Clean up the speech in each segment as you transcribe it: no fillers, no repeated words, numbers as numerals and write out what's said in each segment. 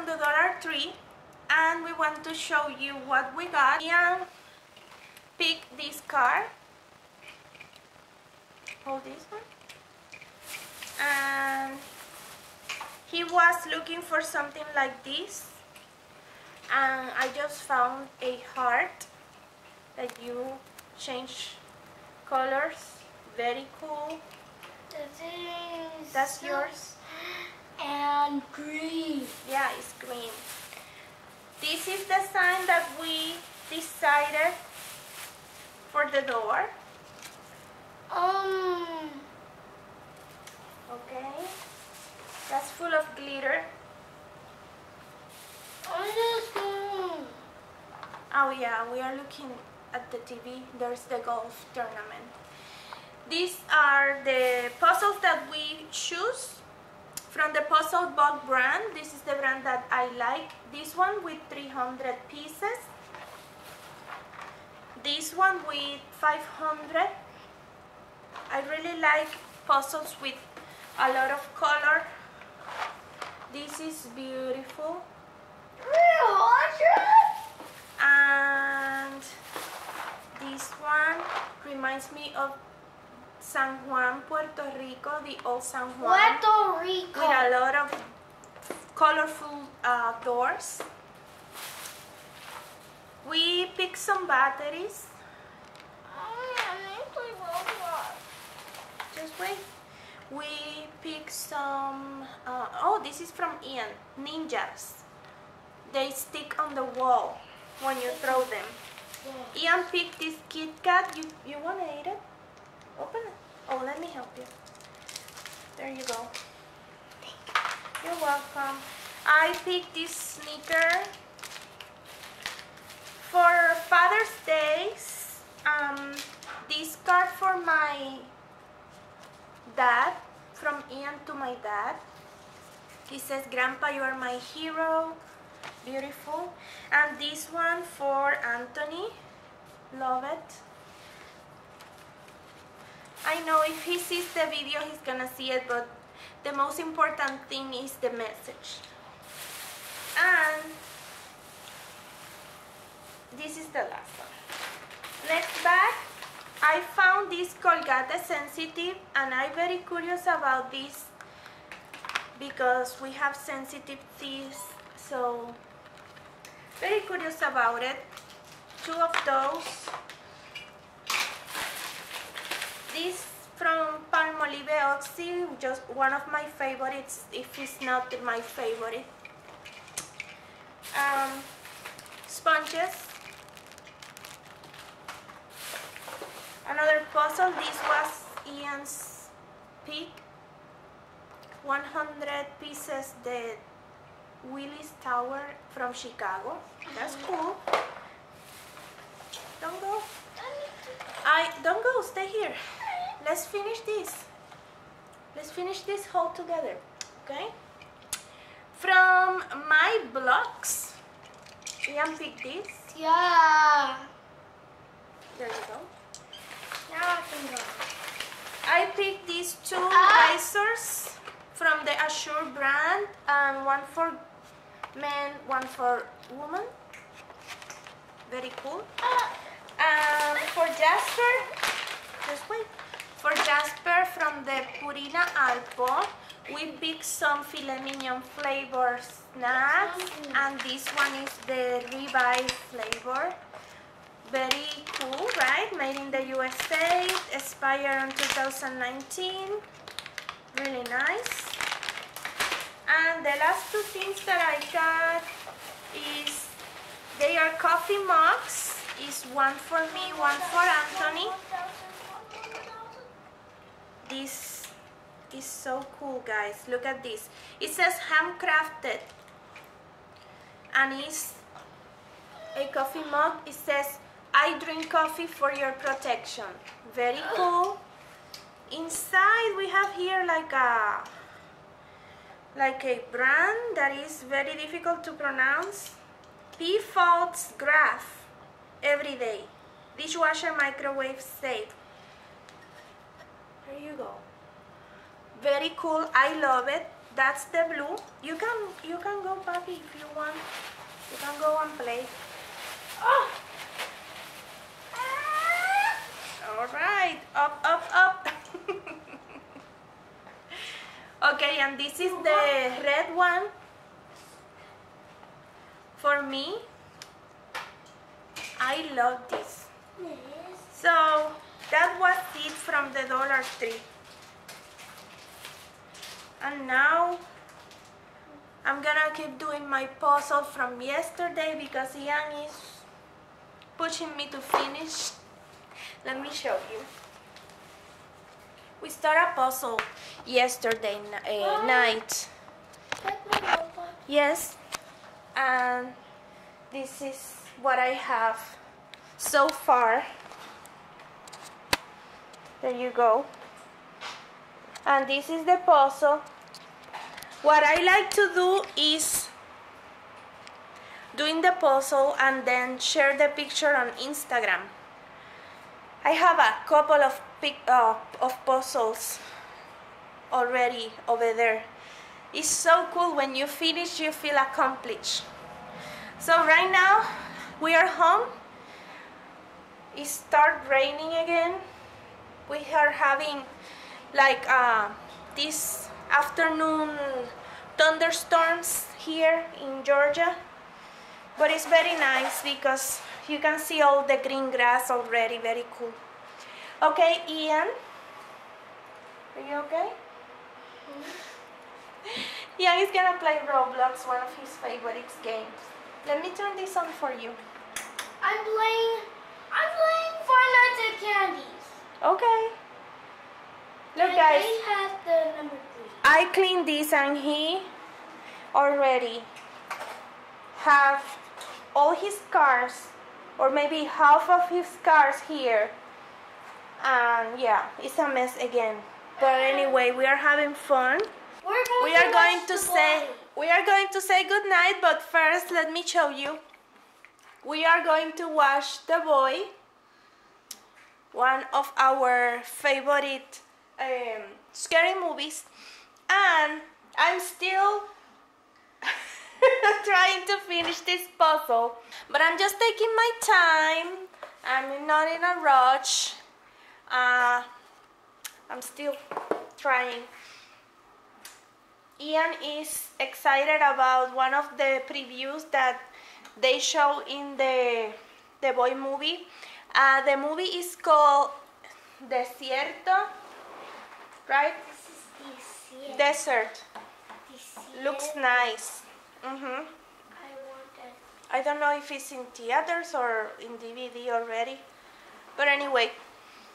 the Dollar Tree and we want to show you what we got. Ian picked this card. Hold this one. And he was looking for something like this. And I just found a heart that you change colors. Very cool. That's yours. And green. Yeah, it's green. This is the sign that we decided for the door. Okay. That's full of glitter. Oh yeah, we are looking at the TV. There's the golf tournament. These are the puzzles that we choose from the Puzzle Box brand. This is the brand that I like. This one with 300 pieces. This one with 500. I really like puzzles with a lot of color. This is beautiful. And this one reminds me of San Juan, Puerto Rico, the old San Juan. Puerto Rico. With a lot of colorful doors. We picked some batteries. Just wait. We picked some, oh, this is from Ian, ninjas. They stick on the wall when you throw them. Yeah. Ian picked this Kit Kat. You want to eat it? Open it. Oh, let me help you. There you go. You're welcome. I picked this sneaker for Father's Day. This card for my dad, from Ian to my dad. He says, "Grandpa, you are my hero." Beautiful. And this one for Anthony. Love it. I know if he sees the video, he's gonna see it, but the most important thing is the message. And this is the last one. Next bag, I found this Colgate Sensitive, and I'm very curious about this because we have sensitive teeth, so very curious about it. 2 of those. This from Palmolive Oxy, just one of my favorites, if it's not my favorite. Sponges. Another puzzle. This was Ian's pick. 100 pieces, the Willis Tower from Chicago. That's cool. Don't go. Don't go. Stay here. Let's finish this. Let's finish this whole together. Okay. From My Blocks. Ian picked this. Yeah. There you go. Now I can go. I picked these 2 razors from the Assure brand, and one for men, one for women. Very cool. For Jasper, just wait. For Jasper from the Purina Alpo, we picked some filet mignon flavor snacks, and this one is the ribeye flavor. Very cool, right? Made in the USA, expired in 2019. Really nice. And the last 2 things that I got is, they are coffee mugs. Is one for me, one for Anthony. This is so cool, guys. Look at this. It says handcrafted, and it's a coffee mug. It says, "I drink coffee for your protection." Very cool. Inside we have here like a brand that is very difficult to pronounce. P-Faults Graph. Every day. Dishwasher, microwave safe. There you go. Very cool. I love it. That's the blue. You can go, Papi, if you want. You can go and play. Oh. All right, up, up, up. Okay, and this is the red one for me. I love this. So that was it from the Dollar Tree. And now I'm gonna keep doing my puzzle from yesterday because Ian is pushing me to finish. Let me show you. We started a puzzle yesterday night. Yes, and this is what I have so far. There you go. And this is the puzzle. What I like to do is doing the puzzle and then share the picture on Instagram. I have a couple of puzzles already over there. It's so cool when you finish, you feel accomplished. So right now we are home. It started raining again. We are having like this afternoon thunderstorms here in Georgia, but it's very nice because you can see all the green grass already. Very cool. Okay, Ian, are you okay? Ian is gonna play Roblox, one of his favorite games. Let me turn this on for you. I'm playing Five Nights at Candy's. Okay. Look, And guys. they have the number 3. I cleaned this and he already have all his cars, or maybe half of his cars here. And yeah, it's a mess again. But anyway, we are having fun. We are going to say good night, but first let me show you. We are going to watch The Boy, one of our favorite scary movies, and I'm still trying to finish this puzzle, but I'm just taking my time. I'm not in a rush. I'm still trying. Ian is excited about one of the previews that they show in the Boy movie. The movie is called Desierto, right? This is Desert. Desierto. Looks nice. I want that. I don't know if it's in theaters or in DVD already. But anyway,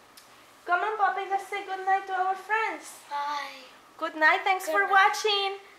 come on, Poppy, let's say good night to our friends. Bye. Good night, thanks Good for night. watching.